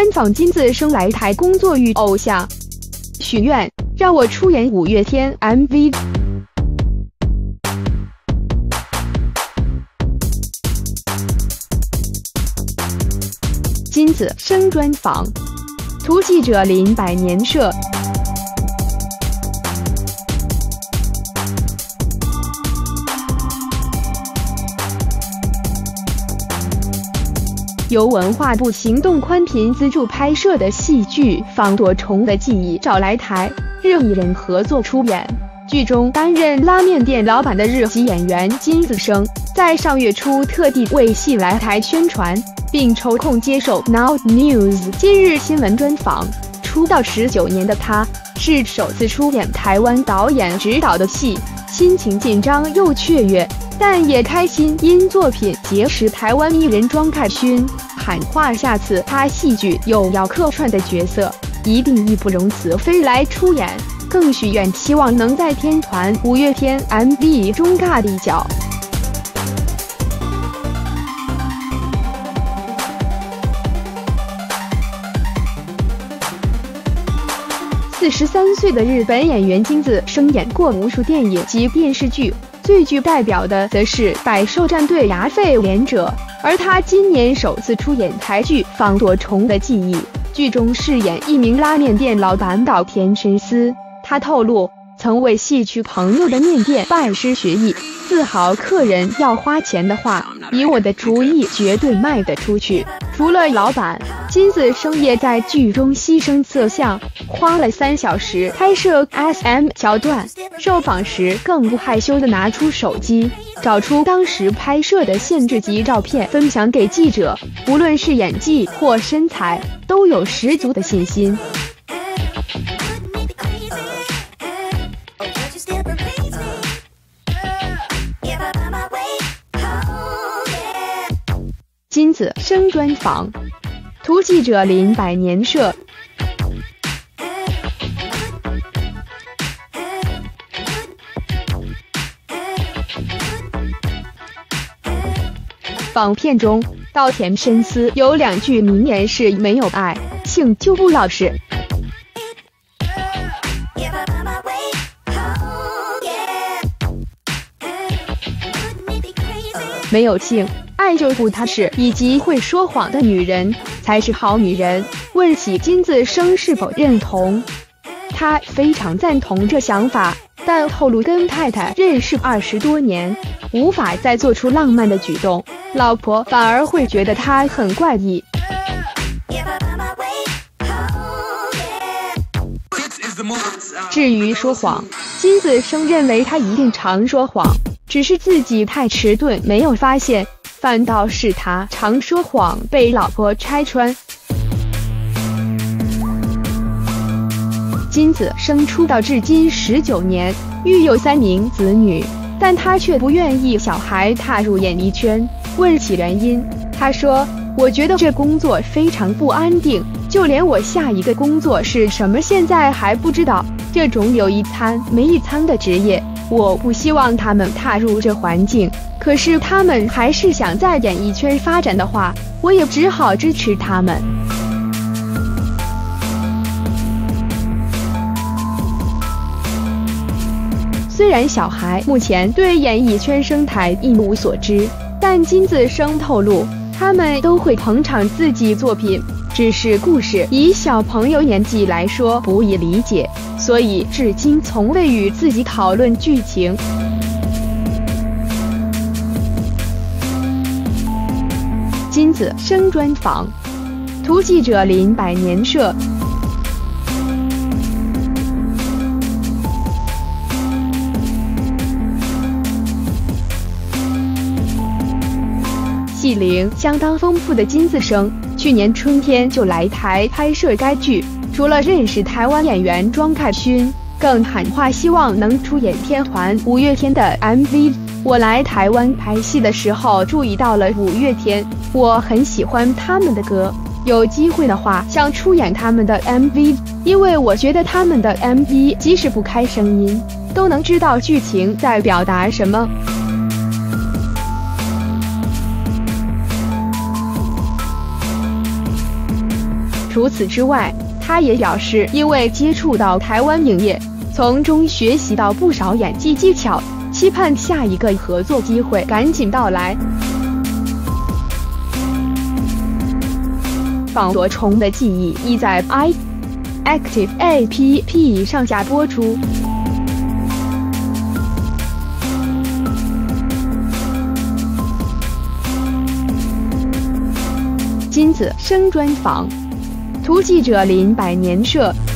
专访金子升来台工作遇偶像，许愿让我出演五月天 MV。金子升专访，图记者林百年社。由文化部行动宽频资助拍摄的戏剧《放多虫的记忆》找来台日艺人合作出演。剧中担任拉面店老板的日籍演员金子升，在上月初特地为戏来台宣传，并抽空接受 Now News 今日新闻专访。出道19年的他，是首次出演台湾导演执导的戏，心情紧张又雀跃，但也开心，因作品结识台湾艺人庄凯勋，喊话下次他戏剧又要客串的角色，一定义不容辞非来出演，更许愿希望能在天团五月天 Mv 中尬一脚。43岁的日本演员金子升演过无数电影及电视剧，最具代表的则是《百兽战队牙肺连者》，而他今年首次出演台剧《放多虫的记忆》，剧中饰演一名拉面店老板岛田伸司。他透露，曾为戏去朋友的面店拜师学艺，自豪客人要花钱的话，以我的厨艺绝对卖得出去。除了老板，金子升也在剧中牺牲色相，花了3小时拍摄 SM 桥段，受访时更不害羞地拿出手机，找出当时拍摄的限制级照片分享给记者，无论是演技或身材，都有十足的信心。金子升专访，图记者林百年社。访片中，岛田伸司有2句名言是：没有爱，性就不老实。没有性，爱就不踏实，以及会说谎的女人才是好女人。问起金子升是否认同，他非常赞同这想法，但透露跟太太认识20多年，无法再做出浪漫的举动，老婆反而会觉得他很怪异。至于说谎，金子升认为他一定常说谎，只是自己太迟钝没有发现，反倒是他常说谎被老婆拆穿。金子升出道至今19年，育有3名子女，但他却不愿意小孩踏入演艺圈。问起原因，他说：“我觉得这工作非常不安定，就连我下一个工作是什么现在还不知道。这种有一餐没一餐的职业，我不希望他们踏入这环境。可是他们还是想在演艺圈发展的话，我也只好支持他们。”虽然小孩目前对演艺圈生态一无所知，但金子升透露，他们都会捧场自己作品，只是故事以小朋友年纪来说不易理解，所以至今从未与自己讨论剧情。金子升专访，图记者林百年社。戏龄相当丰富的金子升，去年春天就来台拍摄该剧，除了认识台湾演员庄凯勋，更喊话希望能出演天团五月天的 MV。我来台湾拍戏的时候注意到了五月天，我很喜欢他们的歌，有机会的话想出演他们的 MV， 因为我觉得他们的 MV 即使不开声音，都能知道剧情在表达什么。 除此之外，他也表示，因为接触到台湾影业，从中学习到不少演技技巧，期盼下一个合作机会赶紧到来。放多重的记忆已在 iActive APP 上架播出。金子升专访，图记者林百年社。